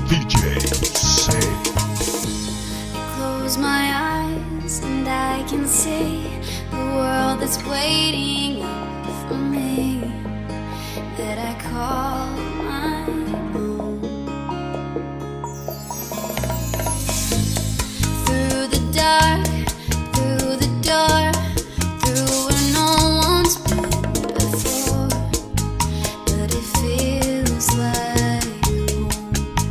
DJC. I close my eyes and I can see the world that's waiting up for me, that I call my own. Through the dark, through the door, through where no one's been before, but it feels like home.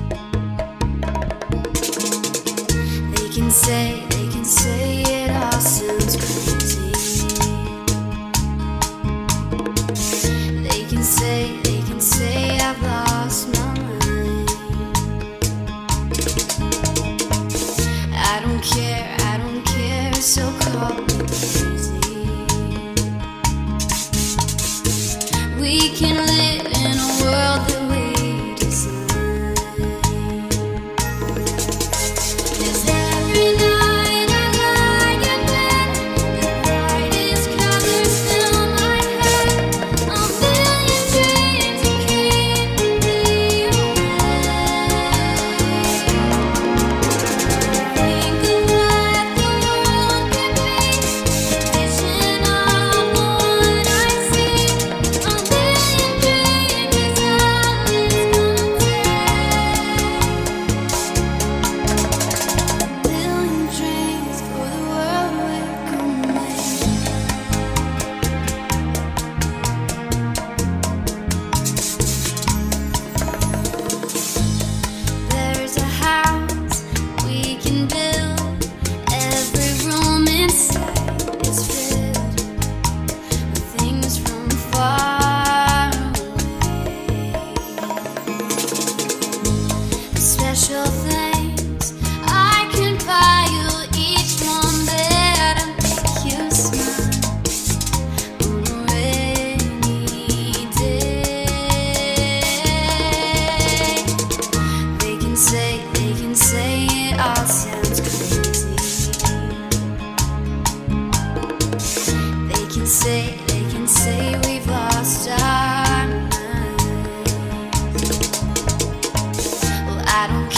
They can say it all sounds crazy. They can say I've lost my mind. I don't care, so call me crazy. We can live in a world that we design. 'Cause every night I lie in bed, the brightest colors fill my head. A million dreams that keep me awake. Think of what the world could be, vision of the one I see. A million dreams is all it's gonna take. A million dreams for the world we're gonna make. There's a house we can build. Every room inside is filled with things from far away. Special things I can buy you, each one there to make you smile on a rainy day. They can say it all sounds crazy. They can say we've lost our minds. Well, I don't